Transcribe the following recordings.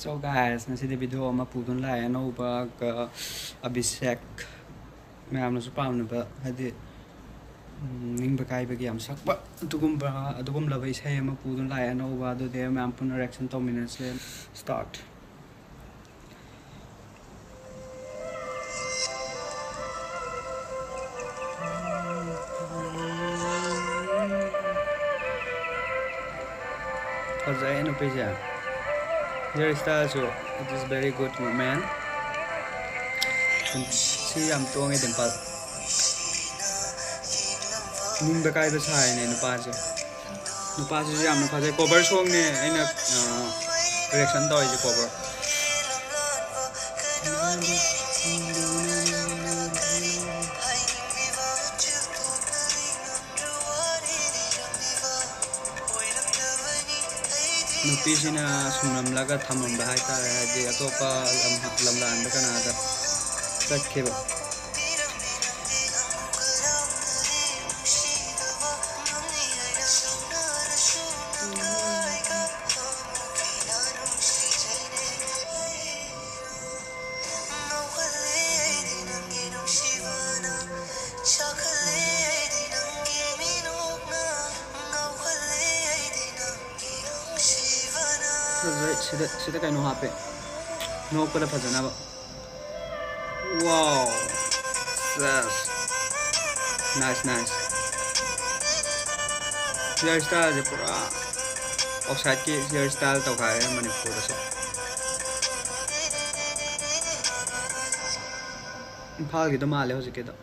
So guys, nasi di video ama pudun la ya no ba Abhishek mayam na supam na ba hadi ning ba kai ba gi am sak ba adugum la ba isai ama pudun la ya no ba do de mayam pun reaction to minutes start. Cause I know pija. Your style so it is very good man. See I'm doing it in part. Ning ba kai ba sai ne nupa je. Nupa je am nupa je cover song ne aina reaction to je cover. Nupisina sunam laga thamam bahai ta de atopa lamlan ba kana da sakheba Sida kai no hape no pada phajana ba wow yes nice hairstyle je pura offside ki hairstyle to khai Manipur se phal gi to male ho ke to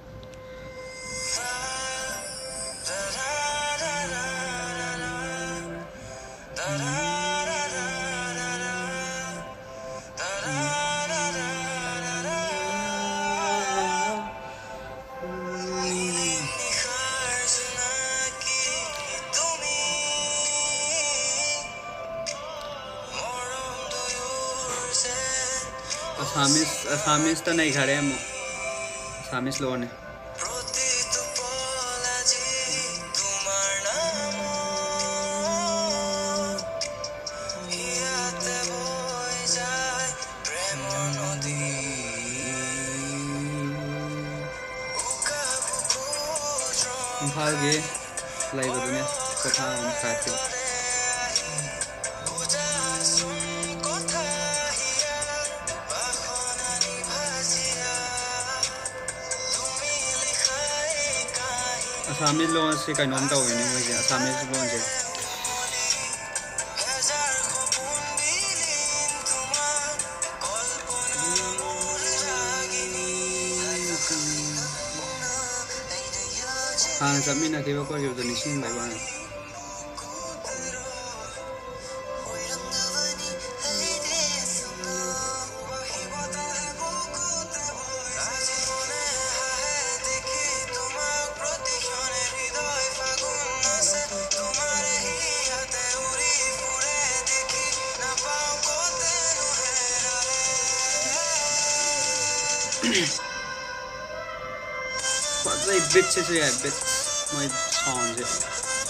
Assamese तो नहीं खड़े हम Assamese लोग ने भाग गए live दुनिया कथा हम साथ के Assamese लोगों से कहीं नॉन का हुई नहीं मुझे Assamese लोगों से हाँ सब में ना केवल कोई जो निश्चित भाई बान What's like bitches yeah bits my songs it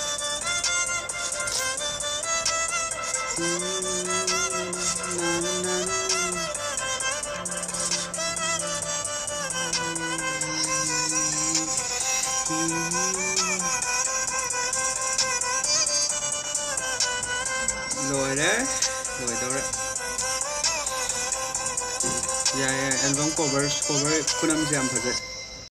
lower yeah album cover kunam jam project